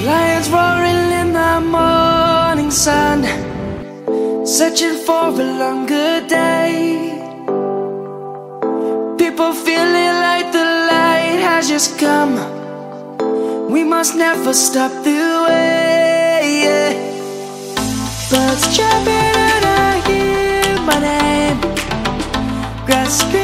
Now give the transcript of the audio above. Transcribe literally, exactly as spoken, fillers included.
Lions roaring in the morning sun, searching for a longer day. People feeling like the light has just come. We must never stop the way, yeah. Birds chirping and I hear my name, grass green.